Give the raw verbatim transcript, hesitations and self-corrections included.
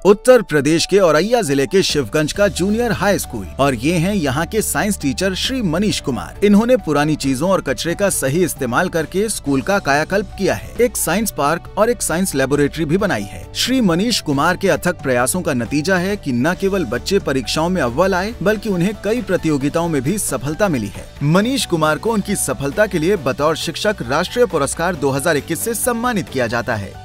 उत्तर प्रदेश के औरैया जिले के शिवगंज का जूनियर हाई स्कूल और ये हैं यहाँ के साइंस टीचर श्री मनीष कुमार। इन्होंने पुरानी चीजों और कचरे का सही इस्तेमाल करके स्कूल का कायाकल्प किया है। एक साइंस पार्क और एक साइंस लेबोरेटरी भी बनाई है। श्री मनीष कुमार के अथक प्रयासों का नतीजा है कि न केवल बच्चे परीक्षाओं में अव्वल आए बल्कि उन्हें कई प्रतियोगिताओं में भी सफलता मिली है। मनीष कुमार को उनकी सफलता के लिए बतौर शिक्षक राष्ट्रीय पुरस्कार दो हजार इक्कीस से सम्मानित किया जाता है।